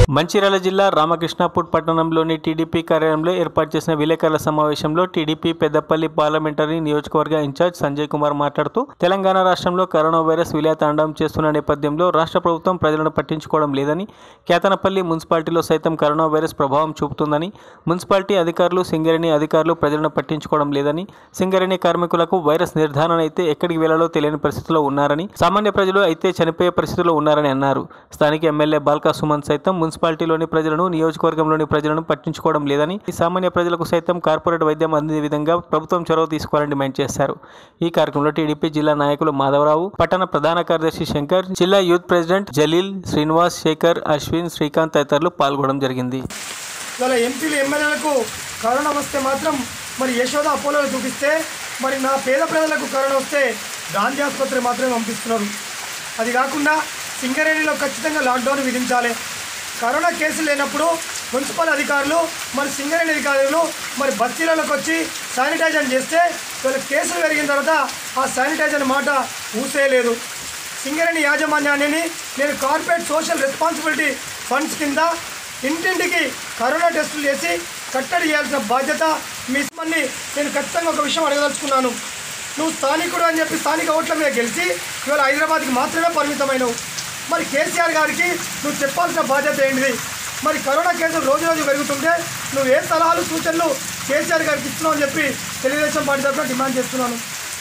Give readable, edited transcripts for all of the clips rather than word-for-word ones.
మంచిర్యాల జిల్లా రామకృష్ణాపూర్ పట్టణంలోని టీడీపీ కార్యాలయంలో ఏర్పాటు చేసిన విలేకరుల సమావేశంలో టీడీపీ పెద్దపల్లి పార్లమెంటరీ నియోజకవర్గ ఇన్ఛార్జ్ సంజయ్ కుమార్ మాట్లాడుతూ తెలంగాణ రాష్ట్రంలో కరోనా వైరస్ విలయతాండవం చేస్తున్న నేపథ్యంలో రాష్ట్ర ప్రభుత్వం ప్రజలను పట్టించుకోవడం లేదని, కేతనపల్లి మున్సిపాలిటీలో సైతం కరోనా వైరస్ ప్రభావం చూపుతుందని, మున్సిపాలిటీ అధికారులు, సింగరేణి అధికారులు ప్రజలను పట్టించుకోవడం లేదని, సింగరేణి కార్మికులకు వైరస్ నిర్ధారణ అయితే ఎక్కడికి వెళ్లాలో తెలియని పరిస్థితిలో ఉన్నారని, సామాన్య ప్రజలు అయితే చనిపోయే పరిస్థితిలో ఉన్నారని అన్నారు. స్థానిక ఎమ్మెల్యే బాల్కా సుమన్ సైతం మున్సిపాలిటీలోని ప్రజలను, నియోజకవర్గంలోని ప్రజలను పట్టించుకోవడం లేదని, సామాన్య ప్రజలకు సైతం కార్పొరేట్ వైద్యం అందే విధంగా ప్రభుత్వం చొరవ తీసుకోవాలని డిమాండ్ చేశారు. ఈ కార్యక్రమంలో టీడీపీ జిల్లా నాయకులు మాధవరావు, పట్టణ ప్రధాన కార్యదర్శి శంకర్, జిల్లా యూత్ ప్రెసిడెంట్ జలీల్, శ్రీనివాస్, శేఖర్, అశ్విన్, శ్రీకాంత్ తదితరులు పాల్గొనడం జరిగింది. ఎంపీలు ఎమ్మెల్యేలకు కరోనా వస్తే మాత్రం మరి యశోద అపోలో చూపిస్తే, మరి నా పేద ప్రజలకు కరోనా వస్తే గాంధీ ఆసుపత్రి మాత్రమే పంపిస్తున్నారు. అది కాకుండా సింగరేణిలో ఖచ్చితంగా లాక్డౌన్ విధించాలి. కరోనా కేసులు లేనప్పుడు మున్సిపల్ అధికారులు, మరి సింగరేణి అధికారులు మరి బస్తీలకు వచ్చి శానిటైజర్ చేస్తే వీళ్ళ కేసులు పెరిగిన తర్వాత ఆ శానిటైజర్ మాట ఊసేయలేదు. సింగరేణి యాజమాన్యాన్ని నేను కార్పొరేట్ సోషల్ రెస్పాన్సిబిలిటీ ఫండ్స్ కింద ఇంటింటికి కరోనా టెస్టులు చేసి కట్టడి చేయాల్సిన బాధ్యత మీ మళ్ళీ నేను ఖచ్చితంగా ఒక విషయం అడగదలుచుకున్నాను. నువ్వు స్థానికుడు అని చెప్పి స్థానిక ఓట్ల మీద గెలిచి ఇవాళ హైదరాబాద్కి మాత్రమే పరిమితమైనవు. మరి కేసీఆర్ గారికి నువ్వు చెప్పాల్సిన బాధ్యత ఏంటిది? మరి కరోనా కేసులు రోజు రోజు పెరుగుతుంటే నువ్వు ఏ సలహాలు, సూచనలు కేసీఆర్ గారికి ఇస్తున్నావు అని చెప్పి తెలుగుదేశం పార్టీ తరఫున డిమాండ్ చేస్తున్నాను.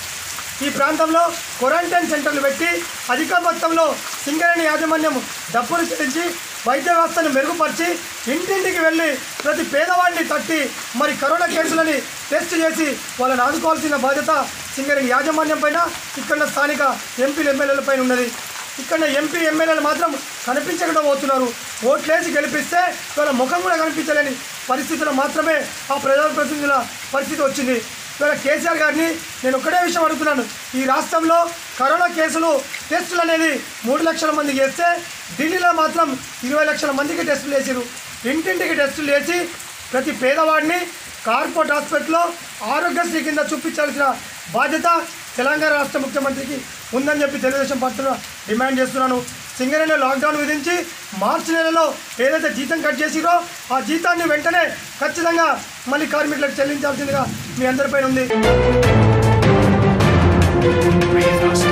ఈ ప్రాంతంలో క్వారంటైన్ సెంటర్లు పెట్టి అధిక మొత్తంలో సింగరేణి యాజమాన్యం డబ్బులు చెల్లించి వైద్య వ్యవస్థను మెరుగుపరిచి ఇంటింటికి వెళ్ళి ప్రతి పేదవాడిని తట్టి మరి కరోనా కేసులని టెస్ట్ చేసి వాళ్ళని ఆదుకోవాల్సిన బాధ్యత సింగరేణి యాజమాన్యం పైన, ఇక్కడ స్థానిక ఎంపీలు, ఎమ్మెల్యేల పైన ఉన్నది. ఇక్కడ ఎంపీ, ఎమ్మెల్యేలు మాత్రం కనిపించకుండా పోతున్నారు. ఓట్లేసి గెలిపిస్తే వాళ్ళ ముఖం కూడా కనిపించలేని పరిస్థితుల్లో మాత్రమే ఆ ప్రజాప్రతినిధుల పరిస్థితి వచ్చింది. ఇవాళ కేసీఆర్ గారిని నేను ఒకటే విషయం అడుగుతున్నాను. ఈ రాష్ట్రంలో కరోనా కేసులు టెస్టులు అనేది 3 లక్షల మందికి చేస్తే ఢిల్లీలో మాత్రం 20 లక్షల మందికి టెస్టులు చేసారు. ఇంటింటికి టెస్టులు చేసి ప్రతి పేదవాడిని కార్పొరేట్ హాస్పిటల్లో ఆరోగ్యశ్రీ కింద చూపించాల్సిన బాధ్యత తెలంగాణ రాష్ట్ర ముఖ్యమంత్రికి ఉందని చెప్పి తెలుగుదేశం పార్టీలో డిమాండ్ చేస్తున్నాను. సింగరేణిలో లాక్డౌన్ విధించి మార్చి నెలలో ఏదైతే జీతం కట్ చేసిరో ఆ జీతాన్ని వెంటనే ఖచ్చితంగా మళ్ళీ కార్మికులకు చెల్లించాల్సిందిగా మీ అందరిపైన ఉంది.